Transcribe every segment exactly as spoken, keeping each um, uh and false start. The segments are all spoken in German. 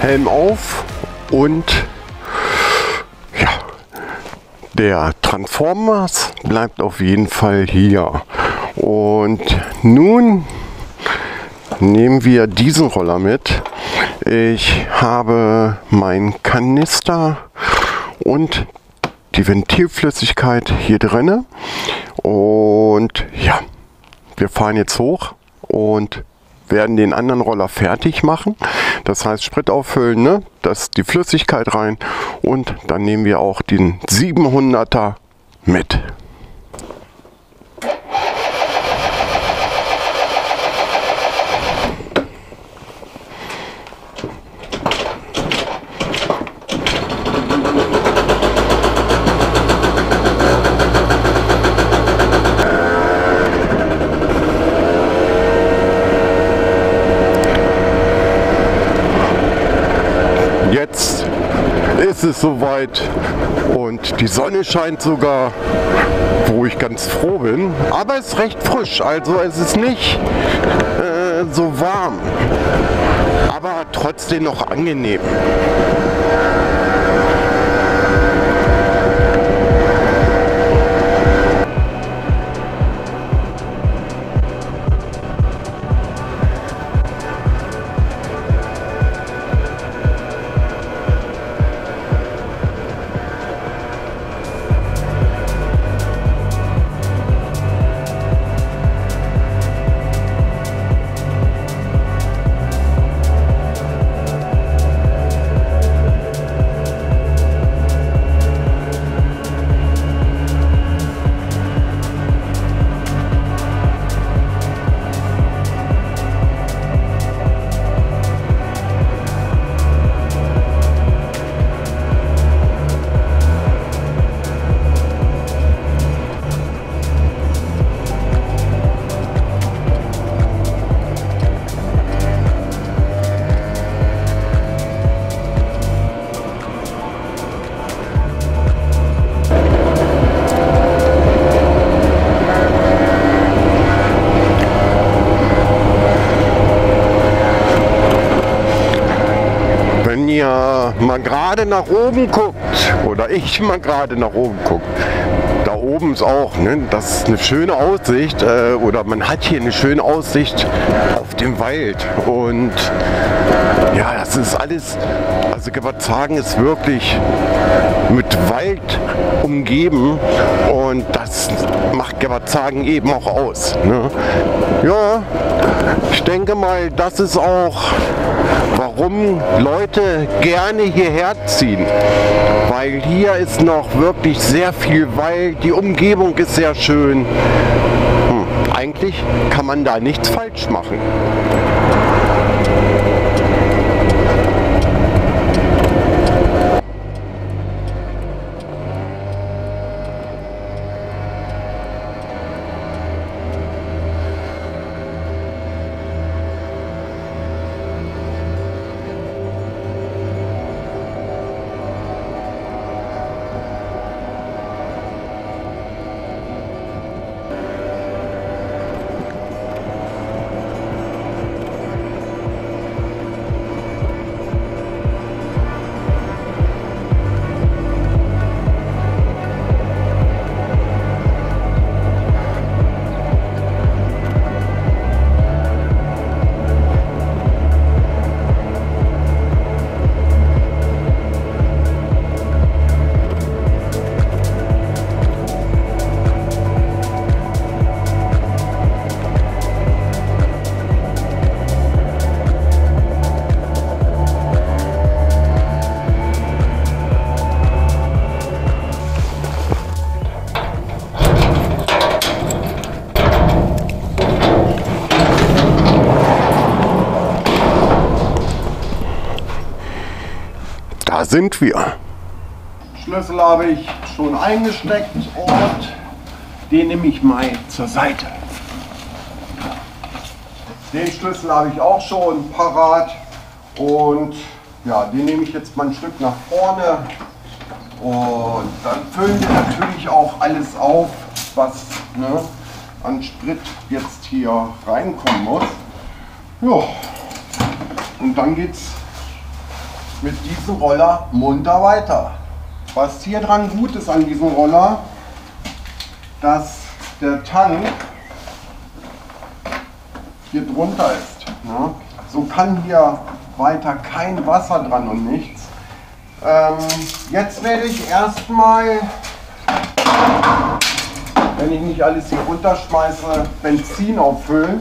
Helm auf und ja, der Transformers bleibt auf jeden Fall hier. Und nun nehmen wir diesen Roller mit. Ich habe meinen Kanister und die Ventilflüssigkeit hier drinne. Und ja, wir fahren jetzt hoch und werden den anderen Roller fertig machen. Das heißt Sprit auffüllen, ne? Das die Flüssigkeit rein und dann nehmen wir auch den siebenhunderter mit. Jetzt ist es soweit und die Sonne scheint sogar, wo ich ganz froh bin, aber es ist recht frisch, also es ist nicht äh, so warm, aber trotzdem noch angenehm. Wenn ihr mal gerade nach oben guckt, oder ich mal gerade nach oben guckt, da oben ist auch, ne, das ist eine schöne Aussicht, äh, oder man hat hier eine schöne Aussicht auf den Wald. Und ja, das ist alles, also Gewerzagen ist wirklich mit Wald umgeben und das macht Gewerzagen eben auch aus. Ne? Ja, ich denke mal, das ist auch, warum Leute gerne hierher ziehen, weil hier ist noch wirklich sehr viel Wald, die Umgebung ist sehr schön. Hm, eigentlich kann man da nichts falsch machen. Da sind wir. Schlüssel habe ich schon eingesteckt und den nehme ich mal zur Seite. Den Schlüssel habe ich auch schon parat und ja, den nehme ich jetzt mal ein Stück nach vorne und dann füllen wir natürlich auch alles auf, was ne, an Sprit jetzt hier reinkommen muss. Ja, und dann geht's mit diesem Roller munter weiter. Was hier dran gut ist an diesem Roller, dass der Tank hier drunter ist. Ne? So kann hier weiter kein Wasser dran und nichts. Ähm, jetzt werde ich erstmal, wenn ich nicht alles hier runterschmeiße, Benzin auffüllen.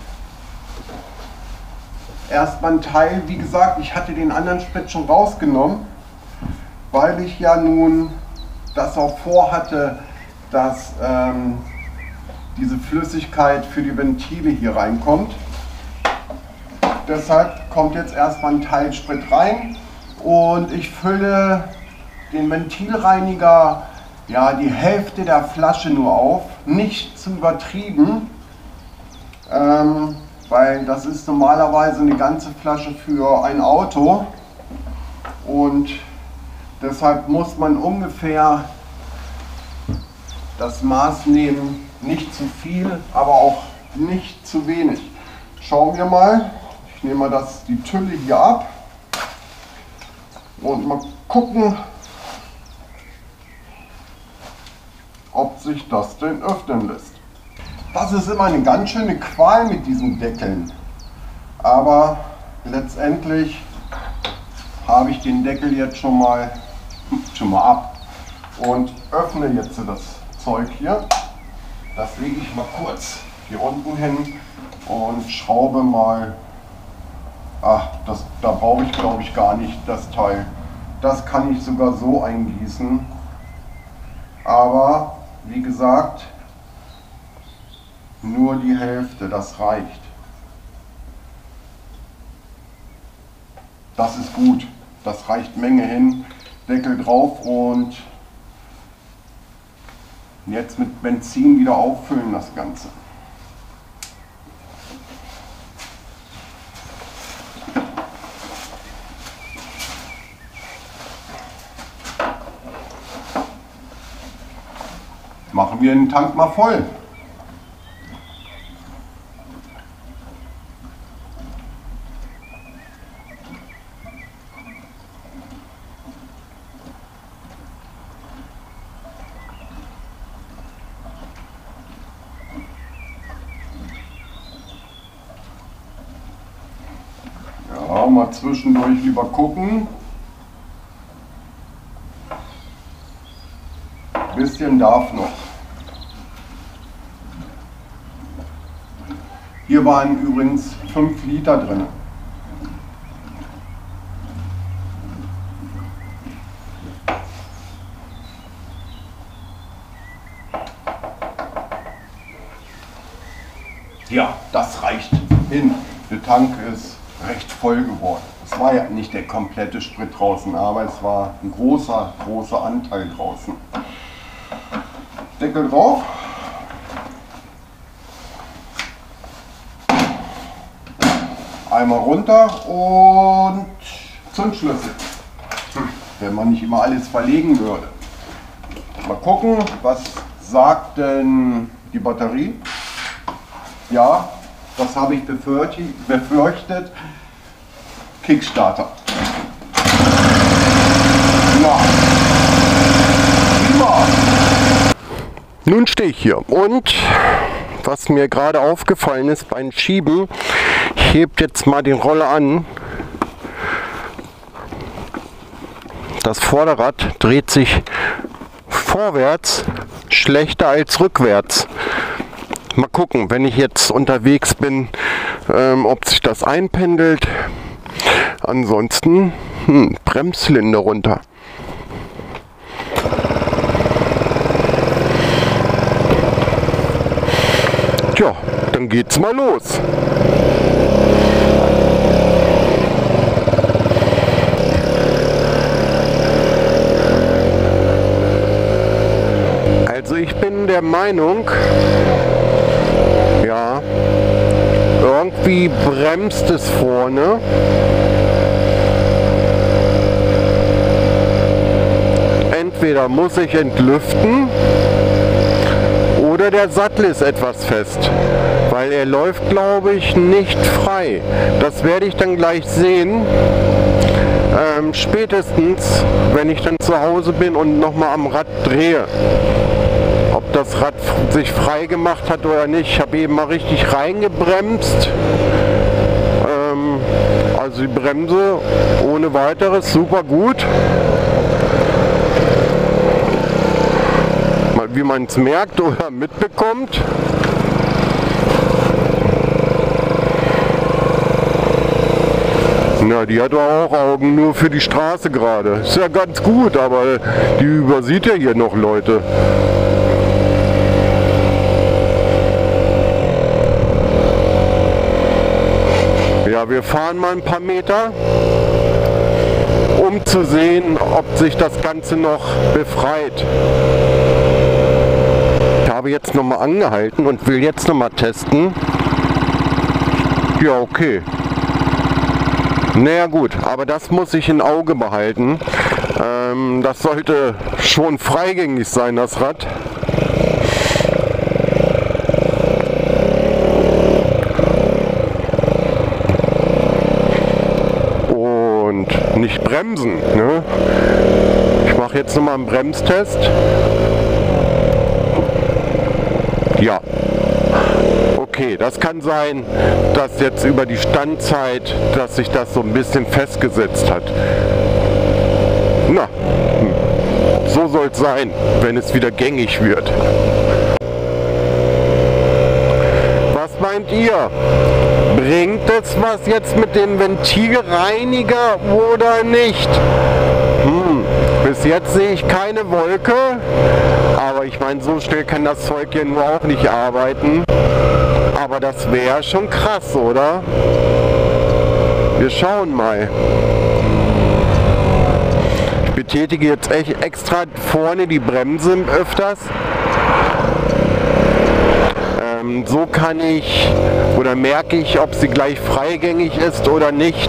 Erstmal ein Teil, wie gesagt, ich hatte den anderen Sprit schon rausgenommen, weil ich ja nun das auch vorhatte, dass ähm, diese Flüssigkeit für die Ventile hier reinkommt. Deshalb kommt jetzt erstmal ein Teil Sprit rein und ich fülle den Ventilreiniger, ja, die Hälfte der Flasche nur auf, nicht zu übertrieben, ähm, weil das ist normalerweise eine ganze Flasche für ein Auto und deshalb muss man ungefähr das Maß nehmen, nicht zu viel, aber auch nicht zu wenig. Schauen wir mal, ich nehme mal das, die Tülle hier ab und mal gucken, ob sich das denn öffnen lässt. Das ist immer eine ganz schöne Qual mit diesen Deckeln, aber letztendlich habe ich den Deckel jetzt schon mal, schon mal ab und öffne jetzt das Zeug hier. Das lege ich mal kurz hier unten hin und schraube mal. Ach, das, da brauche ich glaube ich gar nicht das Teil. Das kann ich sogar so eingießen. Aber wie gesagt, nur die Hälfte, das reicht. Das ist gut, das reicht Menge hin. Deckel drauf und jetzt mit Benzin wieder auffüllen das Ganze. Machen wir den Tank mal voll. Ja, mal zwischendurch lieber gucken. Ein bisschen darf noch. Hier waren übrigens fünf Liter drin. Ja, das reicht hin. Der Tank ist recht voll geworden. Es war ja nicht der komplette Sprit draußen, aber es war ein großer, großer Anteil draußen. Deckel drauf. Einmal runter und Zündschlüssel. Wenn man nicht immer alles verlegen würde. Mal gucken, was sagt denn die Batterie? Ja, das habe ich befürchtet. Kickstarter. Ja. Prima. Nun stehe ich hier und was mir gerade aufgefallen ist beim Schieben, ich heb jetzt mal den Roller an. Das Vorderrad dreht sich vorwärts schlechter als rückwärts. Mal gucken, wenn ich jetzt unterwegs bin, ähm, ob sich das einpendelt. Ansonsten hm, Bremszylinder runter. Tja, dann geht's mal los. Also ich bin der Meinung, ja, irgendwie bremst es vorne. Entweder muss ich entlüften oder der Sattel ist etwas fest, weil er läuft, glaube ich, nicht frei. Das werde ich dann gleich sehen. Ähm, spätestens, wenn ich dann zu Hause bin und nochmal am Rad drehe. Ob das Rad sich frei gemacht hat oder nicht. Ich habe eben mal richtig reingebremst. Ähm, also die Bremse ohne weiteres super gut. Mal wie man es merkt oder mitbekommt. Ja, die hat auch Augen nur für die Straße gerade. Ist ja ganz gut, aber die übersieht ja hier noch Leute. Ja, wir fahren mal ein paar Meter, um zu sehen, ob sich das Ganze noch befreit. Ich habe jetzt nochmal angehalten und will jetzt nochmal testen. Ja, okay. Naja gut, aber das muss ich im Auge behalten. Ähm, das sollte schon freigängig sein, das Rad. Und nicht bremsen. Ne? Ich mache jetzt nochmal einen Bremstest. Ja. Okay, das kann sein, dass jetzt über die Standzeit, dass sich das so ein bisschen festgesetzt hat. Na, so soll es sein, wenn es wieder gängig wird. Was meint ihr? Bringt es was jetzt mit dem Ventilreiniger oder nicht? Hm, bis jetzt sehe ich keine Wolke, aber ich meine, so schnell kann das Zeug hier nur auch nicht arbeiten. Aber das wäre schon krass, oder? Wir schauen mal. Ich betätige jetzt echt extra vorne die Bremse öfters. Ähm, so kann ich oder merke ich, ob sie gleich freigängig ist oder nicht.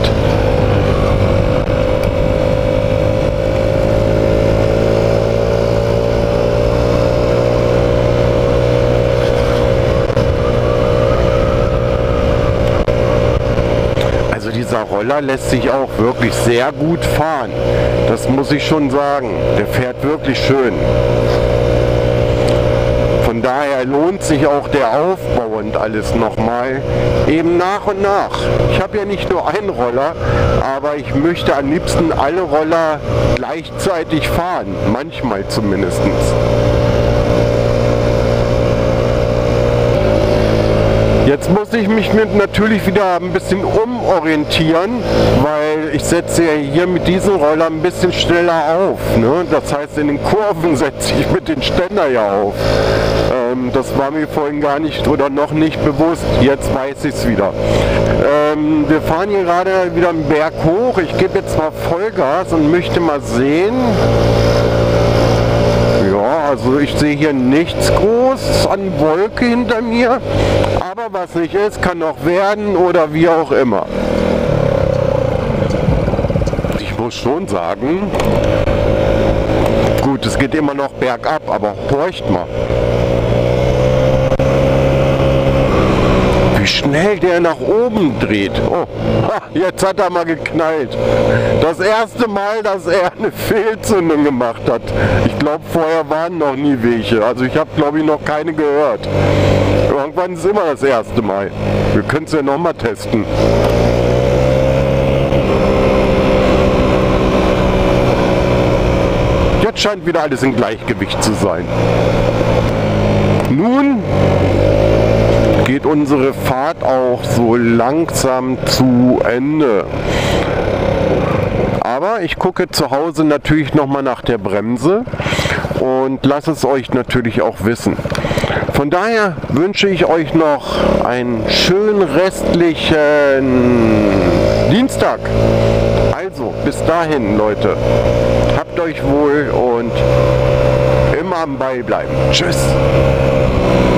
Dieser Roller lässt sich auch wirklich sehr gut fahren. Das muss ich schon sagen. Der fährt wirklich schön. Von daher lohnt sich auch der Aufbau und alles nochmal. Eben nach und nach. Ich habe ja nicht nur einen Roller, aber ich möchte am liebsten alle Roller gleichzeitig fahren. Manchmal zumindest. Jetzt muss ich mich mit natürlich wieder ein bisschen umorientieren, weil ich setze ja hier mit diesem Roller ein bisschen schneller auf. Ne? Das heißt, in den Kurven setze ich mit den Ständer ja auf. Ähm, das war mir vorhin gar nicht oder noch nicht bewusst. Jetzt weiß ich es wieder. Ähm, wir fahren hier gerade wieder einen Berg hoch. Ich gebe jetzt mal Vollgas und möchte mal sehen. Ja, also ich sehe hier nichts groß an Wolke hinter mir, aber was nicht ist, kann noch werden oder wie auch immer. Ich muss schon sagen, gut, es geht immer noch bergab, aber horcht mal. Wie schnell der nach oben dreht. Oh, jetzt hat er mal geknallt. Das erste Mal, dass er eine Fehlzündung gemacht hat. Ich glaube, vorher waren noch nie welche. Also ich habe, glaube ich, noch keine gehört. Irgendwann ist immer das erste Mal. Wir können es ja noch mal testen. Jetzt scheint wieder alles im Gleichgewicht zu sein. Nun geht unsere Fahrt auch so langsam zu Ende. Aber ich gucke zu Hause natürlich nochmal nach der Bremse und lasse es euch natürlich auch wissen. Von daher wünsche ich euch noch einen schönen restlichen Dienstag. Also bis dahin, Leute. Habt euch wohl und immer am Ball bleiben. Tschüss.